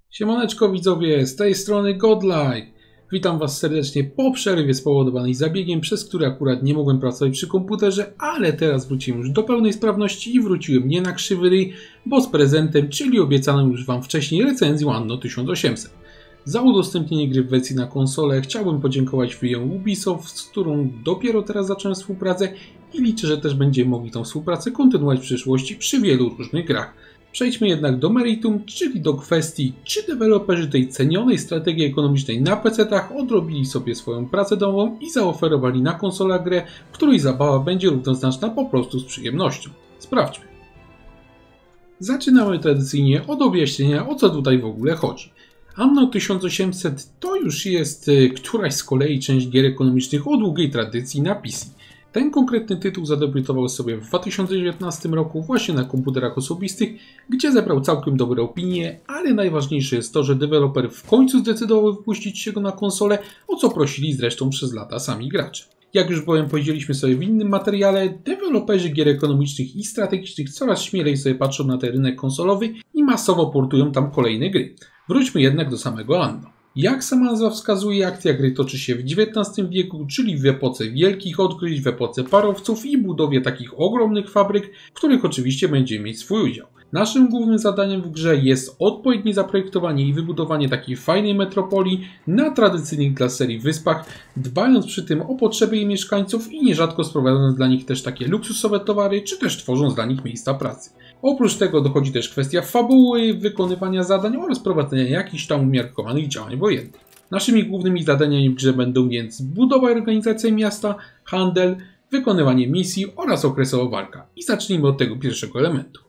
Siemaneczko widzowie, z tej strony Godlike. Witam was serdecznie po przerwie spowodowanej zabiegiem, przez który akurat nie mogłem pracować przy komputerze, ale teraz wróciłem już do pełnej sprawności i wróciłem nie na krzywy ryj, bo z prezentem, czyli obiecaną już wam wcześniej recenzją Anno 1800. Za udostępnienie gry w wersji na konsolę chciałbym podziękować firmie Ubisoft, z którą dopiero teraz zacząłem współpracę i liczę, że też będziemy mogli tą współpracę kontynuować w przyszłości przy wielu różnych grach. Przejdźmy jednak do meritum, czyli do kwestii, czy deweloperzy tej cenionej strategii ekonomicznej na PC-tach odrobili sobie swoją pracę domową i zaoferowali na konsolach grę, której zabawa będzie równoznaczna po prostu z przyjemnością. Sprawdźmy. Zaczynamy tradycyjnie od objaśnienia, o co tutaj w ogóle chodzi. Anno 1800 to już jest któraś z kolei część gier ekonomicznych o długiej tradycji na PC. Ten konkretny tytuł zadebiutował sobie w 2019 roku właśnie na komputerach osobistych, gdzie zebrał całkiem dobre opinie, ale najważniejsze jest to, że deweloper w końcu zdecydował wypuścić się go na konsolę, o co prosili zresztą przez lata sami gracze. Jak już bowiem powiedzieliśmy sobie w innym materiale, deweloperzy gier ekonomicznych i strategicznych coraz śmielej sobie patrzą na ten rynek konsolowy i masowo portują tam kolejne gry. Wróćmy jednak do samego Anno. Jak sama nazwa wskazuje, akcja gry toczy się w XIX wieku, czyli w epoce wielkich odkryć, w epoce parowców i budowie takich ogromnych fabryk, w których oczywiście będziemy mieć swój udział. Naszym głównym zadaniem w grze jest odpowiednie zaprojektowanie i wybudowanie takiej fajnej metropolii na tradycyjnych dla serii wyspach, dbając przy tym o potrzeby jej mieszkańców i nierzadko sprowadzając dla nich też takie luksusowe towary, czy też tworząc dla nich miejsca pracy. Oprócz tego dochodzi też kwestia fabuły, wykonywania zadań oraz prowadzenia jakichś tam umiarkowanych działań wojennych. Naszymi głównymi zadaniami w grze będą więc budowa i organizacja miasta, handel, wykonywanie misji oraz okresowa walka. I zacznijmy od tego pierwszego elementu.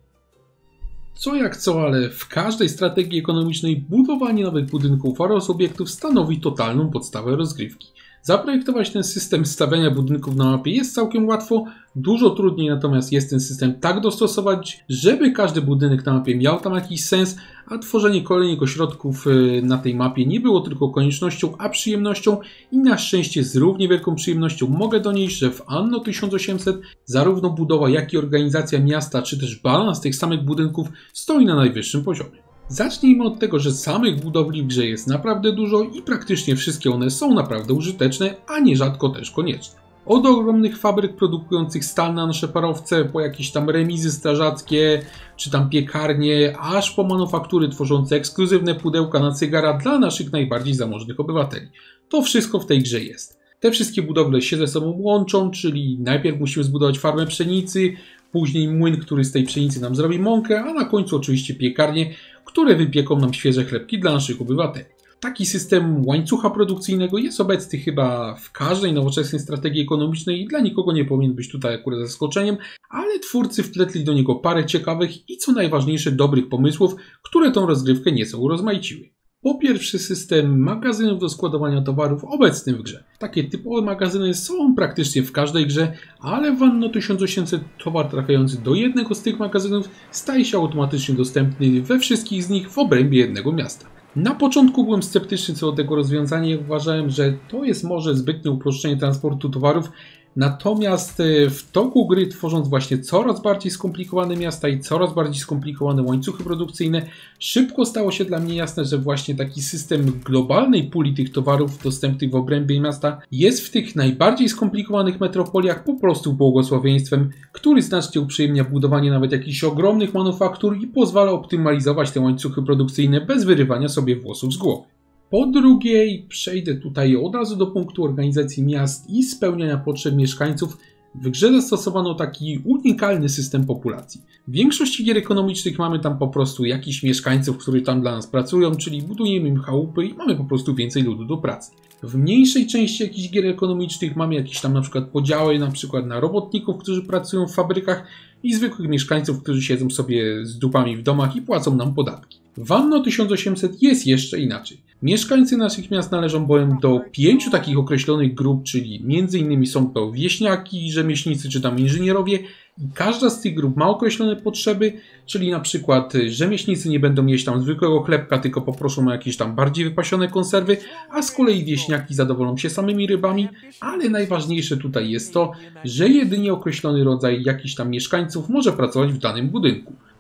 Co jak co, ale w każdej strategii ekonomicznej budowanie nowych budynków oraz obiektów stanowi totalną podstawę rozgrywki. Zaprojektować ten system stawiania budynków na mapie jest całkiem łatwo, dużo trudniej natomiast jest ten system tak dostosować, żeby każdy budynek na mapie miał tam jakiś sens, a tworzenie kolejnych ośrodków na tej mapie nie było tylko koniecznością, a przyjemnością i na szczęście z równie wielką przyjemnością mogę donieść, że w Anno 1800 zarówno budowa, jak i organizacja miasta, czy też balans tych samych budynków stoi na najwyższym poziomie. Zacznijmy od tego, że samych budowli w grze jest naprawdę dużo i praktycznie wszystkie one są naprawdę użyteczne, a nierzadko też konieczne. Od ogromnych fabryk produkujących stal na nasze parowce, po jakieś tam remizy strażackie, czy tam piekarnie, aż po manufaktury tworzące ekskluzywne pudełka na cygara dla naszych najbardziej zamożnych obywateli. To wszystko w tej grze jest. Te wszystkie budowle się ze sobą łączą, czyli najpierw musimy zbudować farmę pszenicy, później młyn, który z tej pszenicy nam zrobi mąkę, a na końcu oczywiście piekarnie, które wypieką nam świeże chlebki dla naszych obywateli. Taki system łańcucha produkcyjnego jest obecny chyba w każdej nowoczesnej strategii ekonomicznej i dla nikogo nie powinien być tutaj akurat zaskoczeniem, ale twórcy wpletli do niego parę ciekawych i co najważniejsze dobrych pomysłów, które tą rozgrywkę nieco urozmaiciły. Po pierwsze system magazynów do składowania towarów obecny w grze. Takie typowe magazyny są praktycznie w każdej grze, ale w Anno 1800 towar trafiający do jednego z tych magazynów staje się automatycznie dostępny we wszystkich z nich w obrębie jednego miasta. Na początku byłem sceptyczny co do tego rozwiązania i uważałem, że to jest może zbytnie uproszczenie transportu towarów, natomiast w toku gry, tworząc właśnie coraz bardziej skomplikowane miasta i coraz bardziej skomplikowane łańcuchy produkcyjne, szybko stało się dla mnie jasne, że właśnie taki system globalnej puli tych towarów dostępnych w obrębie miasta jest w tych najbardziej skomplikowanych metropoliach po prostu błogosławieństwem, który znacznie uprzyjemnia budowanie nawet jakichś ogromnych manufaktur i pozwala optymalizować te łańcuchy produkcyjne bez wyrywania sobie włosów z głowy. Po drugie, przejdę tutaj od razu do punktu organizacji miast i spełniania potrzeb mieszkańców. W grze zastosowano taki unikalny system populacji. W większości gier ekonomicznych mamy tam po prostu jakichś mieszkańców, którzy tam dla nas pracują, czyli budujemy im chałupy i mamy po prostu więcej ludu do pracy. W mniejszej części jakichś gier ekonomicznych mamy jakieś tam na przykład podziały na robotników, którzy pracują w fabrykach i zwykłych mieszkańców, którzy siedzą sobie z dupami w domach i płacą nam podatki. W Anno 1800 jest jeszcze inaczej. Mieszkańcy naszych miast należą bowiem do 5 takich określonych grup, czyli m.in. są to wieśniaki, rzemieślnicy czy tam inżynierowie i każda z tych grup ma określone potrzeby, czyli na przykład rzemieślnicy nie będą jeść tam zwykłego chlebka, tylko poproszą o jakieś tam bardziej wypasione konserwy, a z kolei wieśniaki zadowolą się samymi rybami, ale najważniejsze tutaj jest to, że jedynie określony rodzaj jakichś tam mieszkańców może pracować w danym budynku.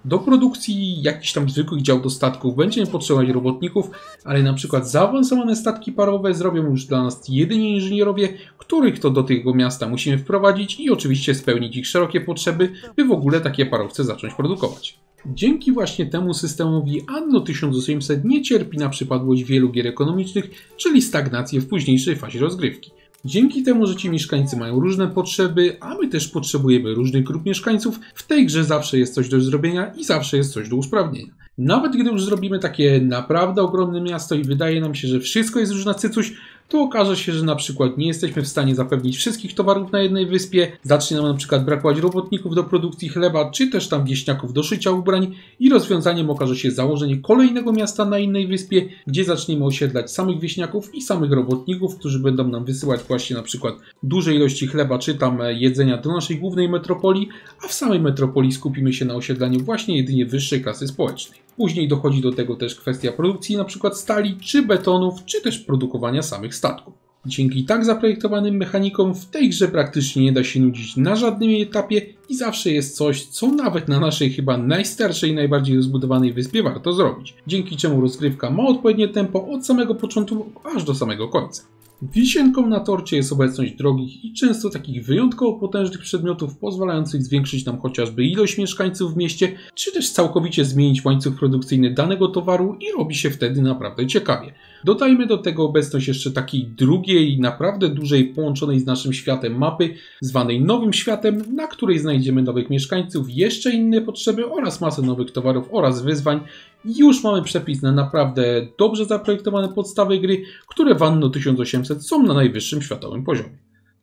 Do produkcji jakichś tam zwykłych dział do statków będziemy potrzebować robotników, ale na przykład zaawansowane statki parowe zrobią już dla nas jedynie inżynierowie, których to do tego miasta musimy wprowadzić i oczywiście spełnić ich szerokie potrzeby, by w ogóle takie parowce zacząć produkować. Dzięki właśnie temu systemowi Anno 1800 nie cierpi na przypadłość wielu gier ekonomicznych, czyli stagnację w późniejszej fazie rozgrywki. Dzięki temu, że ci mieszkańcy mają różne potrzeby, a my też potrzebujemy różnych grup mieszkańców, w tej grze zawsze jest coś do zrobienia i zawsze jest coś do usprawnienia. Nawet gdy już zrobimy takie naprawdę ogromne miasto i wydaje nam się, że wszystko jest już na cycuś, to okaże się, że na przykład nie jesteśmy w stanie zapewnić wszystkich towarów na jednej wyspie, zacznie nam na przykład brakować robotników do produkcji chleba, czy też tam wieśniaków do szycia ubrań i rozwiązaniem okaże się założenie kolejnego miasta na innej wyspie, gdzie zaczniemy osiedlać samych wieśniaków i samych robotników, którzy będą nam wysyłać właśnie na przykład duże ilości chleba, czy tam jedzenia do naszej głównej metropolii, a w samej metropolii skupimy się na osiedlaniu właśnie jedynie wyższej klasy społecznej. Później dochodzi do tego też kwestia produkcji np. stali, czy betonów, czy też produkowania samych statków. Dzięki tak zaprojektowanym mechanikom w tej grze praktycznie nie da się nudzić na żadnym jej etapie i zawsze jest coś, co nawet na naszej chyba najstarszej i najbardziej rozbudowanej wyspie warto zrobić. Dzięki czemu rozgrywka ma odpowiednie tempo od samego początku aż do samego końca. Wisienką na torcie jest obecność drogich i często takich wyjątkowo potężnych przedmiotów pozwalających zwiększyć nam chociażby ilość mieszkańców w mieście, czy też całkowicie zmienić łańcuch produkcyjny danego towaru i robi się wtedy naprawdę ciekawie. Dodajmy do tego obecność jeszcze takiej drugiej, naprawdę dużej, połączonej z naszym światem mapy, zwanej Nowym Światem, na której znajdziemy nowych mieszkańców, jeszcze inne potrzeby oraz masę nowych towarów oraz wyzwań. I już mamy przepis na naprawdę dobrze zaprojektowane podstawy gry, które w Anno 1800 są na najwyższym światowym poziomie.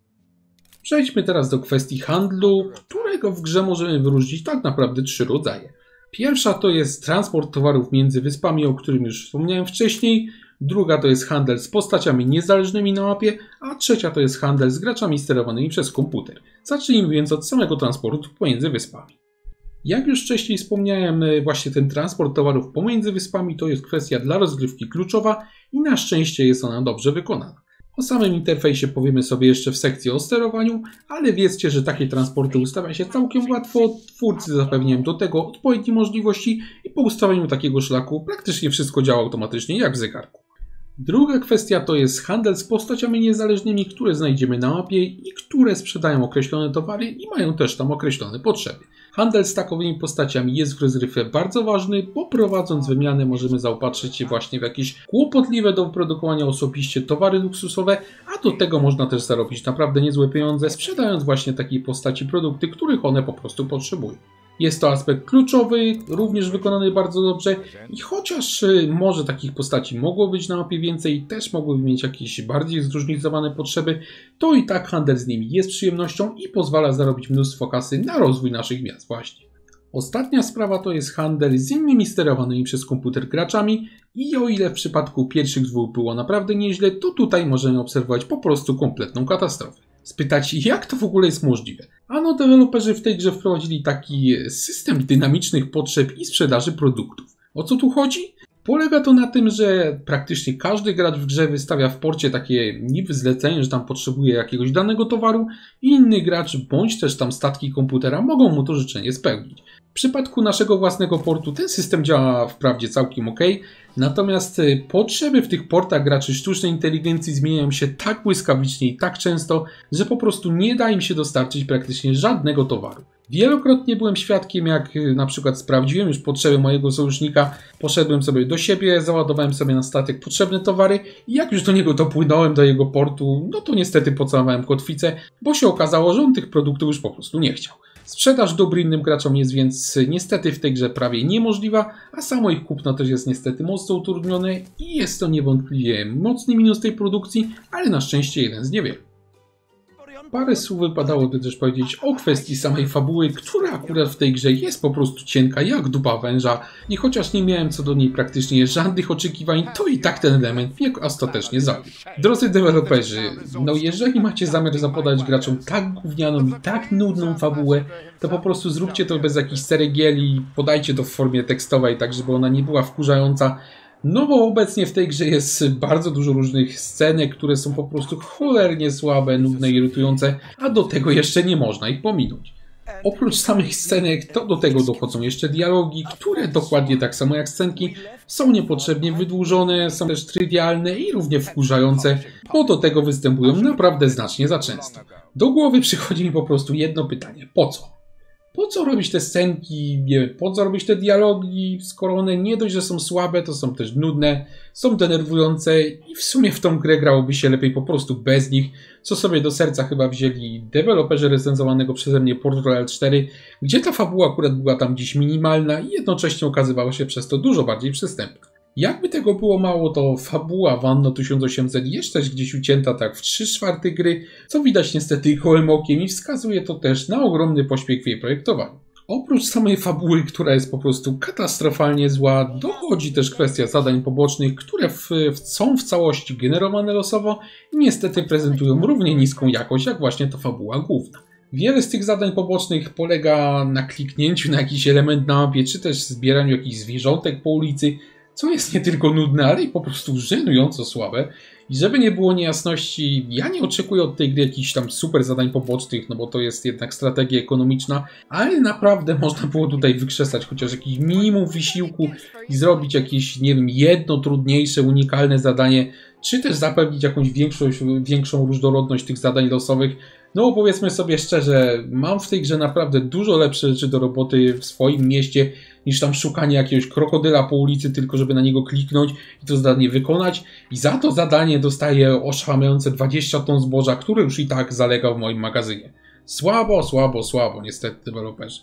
Przejdźmy teraz do kwestii handlu, którego w grze możemy wyróżnić tak naprawdę 3 rodzaje. Pierwsza to jest transport towarów między wyspami, o którym już wspomniałem wcześniej. Druga to jest handel z postaciami niezależnymi na mapie, a trzecia to jest handel z graczami sterowanymi przez komputer. Zacznijmy więc od samego transportu pomiędzy wyspami. Jak już wcześniej wspomniałem, właśnie ten transport towarów pomiędzy wyspami to jest kwestia dla rozgrywki kluczowa i na szczęście jest ona dobrze wykonana. O samym interfejsie powiemy sobie jeszcze w sekcji o sterowaniu, ale wiedzcie, że takie transporty ustawia się całkiem łatwo, twórcy zapewniają do tego odpowiednie możliwości i po ustawieniu takiego szlaku praktycznie wszystko działa automatycznie jak w zegarku. Druga kwestia to jest handel z postaciami niezależnymi, które znajdziemy na mapie i które sprzedają określone towary i mają też tam określone potrzeby. Handel z takowymi postaciami jest w rozgrywce bardzo ważny, bo prowadząc wymianę możemy zaopatrzyć się właśnie w jakieś kłopotliwe do wyprodukowania osobiście towary luksusowe, a do tego można też zarobić naprawdę niezłe pieniądze, sprzedając właśnie takiej postaci produkty, których one po prostu potrzebują. Jest to aspekt kluczowy, również wykonany bardzo dobrze i chociaż może takich postaci mogło być na mapie więcej i też mogłyby mieć jakieś bardziej zróżnicowane potrzeby, to i tak handel z nimi jest przyjemnością i pozwala zarobić mnóstwo kasy na rozwój naszych miast właśnie. Ostatnia sprawa to jest handel z innymi sterowanymi przez komputer graczami i o ile w przypadku pierwszych 2 było naprawdę nieźle, to tutaj możemy obserwować po prostu kompletną katastrofę. Spytacie, jak to w ogóle jest możliwe? Ano deweloperzy w tej grze wprowadzili taki system dynamicznych potrzeb i sprzedaży produktów. O co tu chodzi? Polega to na tym, że praktycznie każdy gracz w grze wystawia w porcie takie niby zlecenie, że tam potrzebuje jakiegoś danego towaru i inny gracz bądź też tam statki komputera mogą mu to życzenie spełnić. W przypadku naszego własnego portu ten system działa wprawdzie całkiem ok, natomiast potrzeby w tych portach graczy sztucznej inteligencji zmieniają się tak błyskawicznie i tak często, że po prostu nie da im się dostarczyć praktycznie żadnego towaru. Wielokrotnie byłem świadkiem, jak na przykład sprawdziłem już potrzeby mojego sojusznika, poszedłem sobie do siebie, załadowałem sobie na statek potrzebne towary i jak już do niego dopłynąłem do jego portu, no to niestety pocałowałem kotwicę, bo się okazało, że on tych produktów już po prostu nie chciał. Sprzedaż dóbr innym graczom jest więc niestety w tej grze prawie niemożliwa, a samo ich kupno też jest niestety mocno utrudnione i jest to niewątpliwie mocny minus tej produkcji, ale na szczęście jeden z niewielu. Parę słów wypadałoby też powiedzieć o kwestii samej fabuły, która akurat w tej grze jest po prostu cienka jak dupa węża i chociaż nie miałem co do niej praktycznie żadnych oczekiwań, to i tak ten element mnie ostatecznie zabił. Drodzy deweloperzy, no jeżeli macie zamiar zapodać graczom tak gównianą i tak nudną fabułę, to po prostu zróbcie to bez jakichś ceregieli, podajcie to w formie tekstowej, tak żeby ona nie była wkurzająca. No bo obecnie w tej grze jest bardzo dużo różnych scenek, które są po prostu cholernie słabe, nudne, irytujące, a do tego jeszcze nie można ich pominąć. Oprócz samych scenek, to do tego dochodzą jeszcze dialogi, które dokładnie tak samo jak scenki są niepotrzebnie wydłużone, są też trywialne i równie wkurzające, bo do tego występują naprawdę znacznie za często. Do głowy przychodzi mi po prostu jedno pytanie: po co? Po co robić te scenki, nie wiem, po co robić te dialogi, skoro one nie dość, że są słabe, to są też nudne, są denerwujące i w sumie w tą grę grałoby się lepiej po prostu bez nich, co sobie do serca chyba wzięli deweloperzy recenzowanego przeze mnie Portal 4, gdzie ta fabuła akurat była tam dziś minimalna i jednocześnie okazywała się przez to dużo bardziej przystępna. Jakby tego było mało, to fabuła w Anno 1800 jest też gdzieś ucięta tak w 3/4 gry, co widać niestety gołym okiem i wskazuje to też na ogromny pośpiech w jej projektowaniu. Oprócz samej fabuły, która jest po prostu katastrofalnie zła, dochodzi też kwestia zadań pobocznych, które są w całości generowane losowo i niestety prezentują równie niską jakość jak właśnie ta fabuła główna. Wiele z tych zadań pobocznych polega na kliknięciu na jakiś element na mapie, czy też zbieraniu jakichś zwierzątek po ulicy, co jest nie tylko nudne, ale i po prostu żenująco słabe. I żeby nie było niejasności, ja nie oczekuję od tej gry jakichś tam super zadań pobocznych, no bo to jest jednak strategia ekonomiczna, ale naprawdę można było tutaj wykrzesać chociaż jakiś minimum wysiłku i zrobić jakieś, nie wiem, jedno trudniejsze, unikalne zadanie, czy też zapewnić jakąś większą różnorodność tych zadań losowych. No bo powiedzmy sobie szczerze, mam w tej grze naprawdę dużo lepsze rzeczy do roboty w swoim mieście niż tam szukanie jakiegoś krokodyla po ulicy, tylko żeby na niego kliknąć i to zadanie wykonać. I za to zadanie dostaję oszałamiające 20 ton zboża, które już i tak zalega w moim magazynie. Słabo, słabo, słabo, niestety deweloperzy.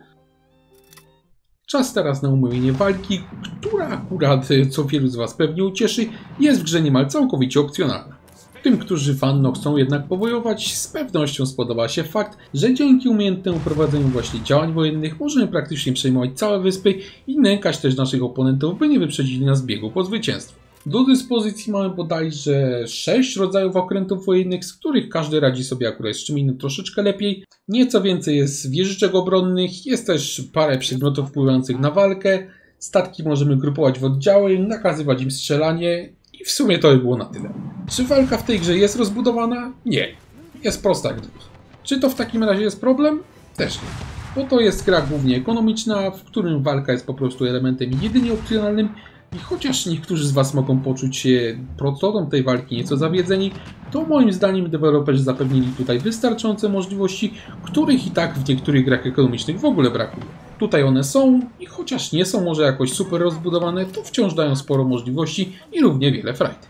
Czas teraz na omówienie walki, która akurat, co wielu z Was pewnie ucieszy, jest w grze niemal całkowicie opcjonalna. Tym, którzy w Anno chcą jednak powojować, z pewnością spodoba się fakt, że dzięki umiejętnemu prowadzeniu właśnie działań wojennych możemy praktycznie przejmować całe wyspy i nękać też naszych oponentów, by nie wyprzedzili nas w biegu po zwycięstwo. Do dyspozycji mamy bodajże 6 rodzajów okrętów wojennych, z których każdy radzi sobie akurat z czym innym troszeczkę lepiej. Nieco więcej jest wieżyczek obronnych, jest też parę przedmiotów wpływających na walkę, statki możemy grupować w oddziały, nakazywać im strzelanie i w sumie to by było na tyle. Czy walka w tej grze jest rozbudowana? Nie. Jest prosta jak drut. Czy to w takim razie jest problem? Też nie. Bo to jest gra głównie ekonomiczna, w którym walka jest po prostu elementem jedynie opcjonalnym i chociaż niektórzy z Was mogą poczuć się protodą tej walki nieco zawiedzeni, to moim zdaniem deweloperzy zapewnili tutaj wystarczające możliwości, których i tak w niektórych grach ekonomicznych w ogóle brakuje. Tutaj one są i chociaż nie są może jakoś super rozbudowane, to wciąż dają sporo możliwości i równie wiele frajdy.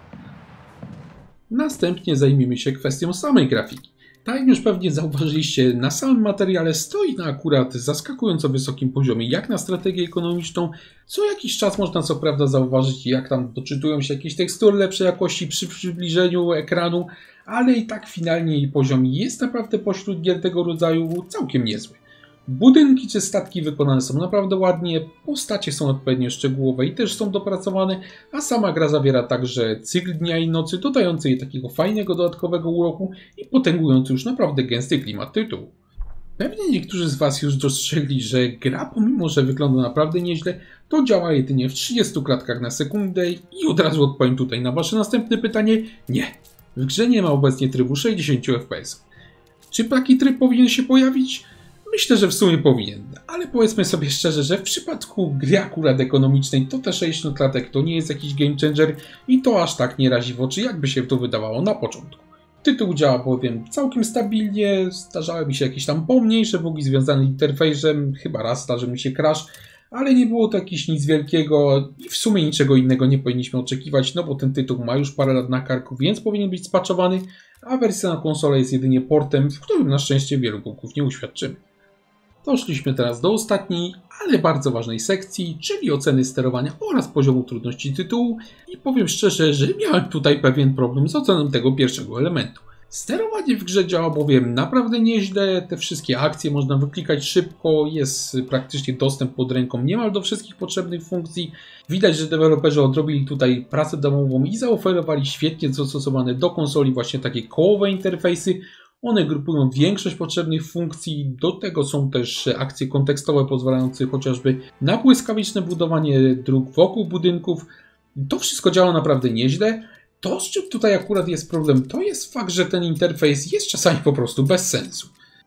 Następnie zajmiemy się kwestią samej grafiki. Tak jak już pewnie zauważyliście, na samym materiale stoi na akurat zaskakująco wysokim poziomie jak na strategię ekonomiczną. Co jakiś czas można co prawda zauważyć, jak tam doczytują się jakieś tekstury lepszej jakości przy przybliżeniu ekranu, ale i tak finalnie jej poziom jest naprawdę pośród gier tego rodzaju całkiem niezły. Budynki czy statki wykonane są naprawdę ładnie, postacie są odpowiednio szczegółowe i też są dopracowane, a sama gra zawiera także cykl dnia i nocy, dodający jej takiego fajnego dodatkowego uroku i potęgujący już naprawdę gęsty klimat tytułu. Pewnie niektórzy z Was już dostrzegli, że gra pomimo, że wygląda naprawdę nieźle, to działa jedynie w 30 klatkach na sekundę i od razu odpowiem tutaj na Wasze następne pytanie: nie. W grze nie ma obecnie trybu 60 fps. Czy taki tryb powinien się pojawić? Myślę, że w sumie powinien, ale powiedzmy sobie szczerze, że w przypadku gry akurat ekonomicznej to te 60 klatek to nie jest jakiś game changer i to aż tak nie razi w oczy, jakby się to wydawało na początku. Tytuł działa bowiem całkiem stabilnie, zdarzały mi się jakieś tam pomniejsze bugi związane z interfejsem, chyba raz zdarzył mi się crash, ale nie było to jakieś nic wielkiego i w sumie niczego innego nie powinniśmy oczekiwać, no bo ten tytuł ma już parę lat na karku, więc powinien być spaczowany, a wersja na konsolę jest jedynie portem, w którym na szczęście wielu bugów nie uświadczymy. Doszliśmy teraz do ostatniej, ale bardzo ważnej sekcji, czyli oceny sterowania oraz poziomu trudności tytułu i powiem szczerze, że miałem tutaj pewien problem z oceną tego pierwszego elementu. Sterowanie w grze działa bowiem naprawdę nieźle, te wszystkie akcje można wyklikać szybko, jest praktycznie dostęp pod ręką niemal do wszystkich potrzebnych funkcji. Widać, że deweloperzy odrobili tutaj pracę domową i zaoferowali świetnie dostosowane do konsoli właśnie takie kołowe interfejsy. One grupują większość potrzebnych funkcji, do tego są też akcje kontekstowe pozwalające chociażby na błyskawiczne budowanie dróg wokół budynków. To wszystko działa naprawdę nieźle. To, z czym tutaj akurat jest problem, to jest fakt, że ten interfejs jest czasami po prostu bez sensu.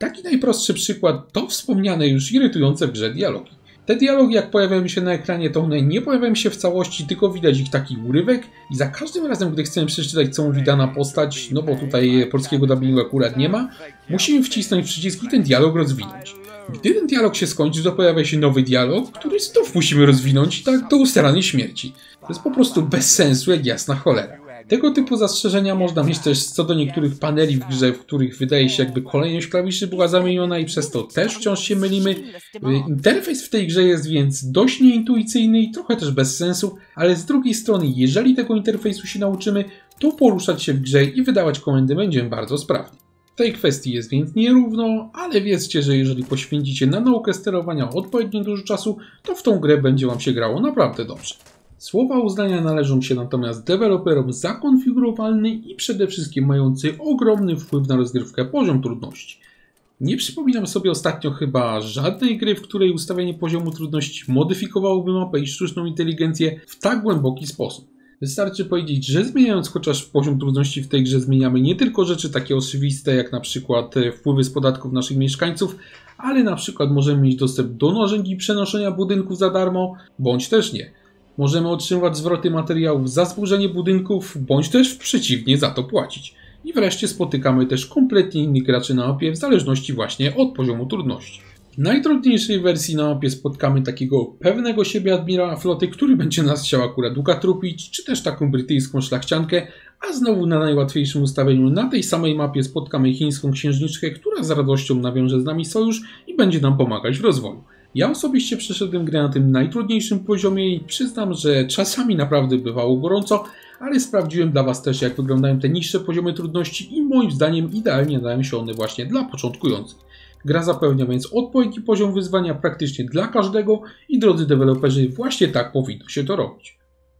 Taki najprostszy przykład to wspomniane już irytujące w grze dialogi. Te dialogi, jak pojawiają się na ekranie, to one nie pojawiają się w całości, tylko widać ich taki urywek i za każdym razem, gdy chcemy przeczytać, co mówi dana postać, no bo tutaj polskiego dubbingu akurat nie ma, musimy wcisnąć przycisk i ten dialog rozwinąć. Gdy ten dialog się skończy, to pojawia się nowy dialog, który znów musimy rozwinąć i tak do ustaranej śmierci. To jest po prostu bez sensu jak jasna cholera. Tego typu zastrzeżenia można mieć też co do niektórych paneli w grze, w których wydaje się jakby kolejność klawiszy była zamieniona i przez to też wciąż się mylimy. Interfejs w tej grze jest więc dość nieintuicyjny i trochę też bez sensu, ale z drugiej strony, jeżeli tego interfejsu się nauczymy, to poruszać się w grze i wydawać komendy będziemy bardzo sprawni. W tej kwestii jest więc nierówno, ale wiedzcie, że jeżeli poświęcicie na naukę sterowania odpowiednio dużo czasu, to w tą grę będzie Wam się grało naprawdę dobrze. Słowa uznania należą się natomiast deweloperom za konfigurowalny i przede wszystkim mający ogromny wpływ na rozgrywkę poziom trudności. Nie przypominam sobie ostatnio chyba żadnej gry, w której ustawienie poziomu trudności modyfikowałoby mapę i sztuczną inteligencję w tak głęboki sposób. Wystarczy powiedzieć, że zmieniając chociaż poziom trudności w tej grze zmieniamy nie tylko rzeczy takie oczywiste jak na przykład wpływy z podatków naszych mieszkańców, ale na przykład możemy mieć dostęp do narzędzi przenoszenia budynków za darmo, bądź też nie. Możemy otrzymywać zwroty materiałów za zburzenie budynków, bądź też przeciwnie za to płacić. I wreszcie spotykamy też kompletnie innych graczy na mapie w zależności właśnie od poziomu trudności. W najtrudniejszej wersji na mapie spotkamy takiego pewnego siebie admirała floty, który będzie nas chciał akurat ukatrupić, czy też taką brytyjską szlachciankę, a znowu na najłatwiejszym ustawieniu na tej samej mapie spotkamy chińską księżniczkę, która z radością nawiąże z nami sojusz i będzie nam pomagać w rozwoju. Ja osobiście przeszedłem grę na tym najtrudniejszym poziomie i przyznam, że czasami naprawdę bywało gorąco, ale sprawdziłem dla Was też, jak wyglądają te niższe poziomy trudności i moim zdaniem idealnie nadają się one właśnie dla początkujących. Gra zapewnia więc odpowiedni poziom wyzwania praktycznie dla każdego i drodzy deweloperzy, właśnie tak powinno się to robić.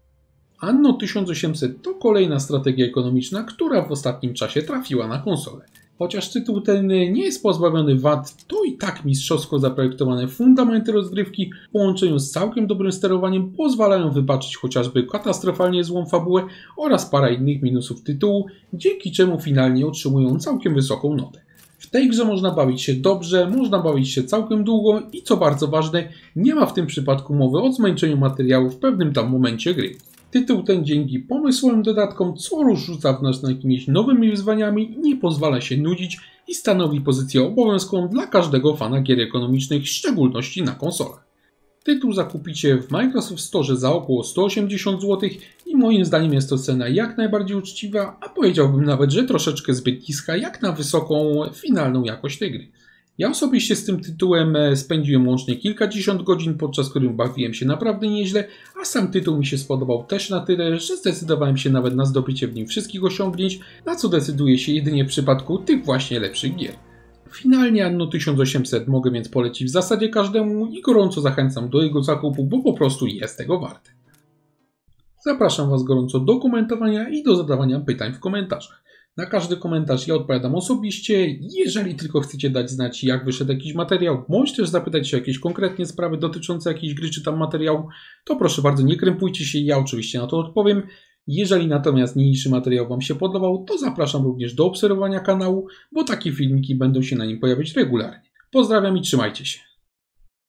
Anno 1800 to kolejna strategia ekonomiczna, która w ostatnim czasie trafiła na konsolę. Chociaż tytuł ten nie jest pozbawiony wad, to i tak mistrzowsko zaprojektowane fundamenty rozgrywki w połączeniu z całkiem dobrym sterowaniem pozwalają wybaczyć chociażby katastrofalnie złą fabułę oraz parę innych minusów tytułu, dzięki czemu finalnie otrzymują całkiem wysoką notę. W tej grze można bawić się dobrze, można bawić się całkiem długo i co bardzo ważne, nie ma w tym przypadku mowy o zmęczeniu materiału w pewnym tam momencie gry. Tytuł ten dzięki pomysłowym dodatkom co rusz rzuca w nas jakimiś nowymi wyzwaniami, nie pozwala się nudzić i stanowi pozycję obowiązkową dla każdego fana gier ekonomicznych, w szczególności na konsolach. Tytuł zakupicie w Microsoft Store za około 180 zł i moim zdaniem jest to cena jak najbardziej uczciwa, a powiedziałbym nawet, że troszeczkę zbyt niska jak na wysoką finalną jakość tej gry. Ja osobiście z tym tytułem spędziłem łącznie kilkadziesiąt godzin, podczas których bawiłem się naprawdę nieźle, a sam tytuł mi się spodobał też na tyle, że zdecydowałem się nawet na zdobycie w nim wszystkich osiągnięć, na co decyduje się jedynie w przypadku tych właśnie lepszych gier. Finalnie Anno 1800 mogę więc polecić w zasadzie każdemu i gorąco zachęcam do jego zakupu, bo po prostu jest tego warte. Zapraszam Was gorąco do komentowania i do zadawania pytań w komentarzach. Na każdy komentarz ja odpowiadam osobiście, jeżeli tylko chcecie dać znać, jak wyszedł jakiś materiał, bądź też zapytać się o jakieś konkretnie sprawy dotyczące jakiejś gry czy tam materiału, to proszę bardzo, nie krępujcie się, ja oczywiście na to odpowiem. Jeżeli natomiast niniejszy materiał Wam się podobał, to zapraszam również do obserwowania kanału, bo takie filmiki będą się na nim pojawiać regularnie. Pozdrawiam i trzymajcie się.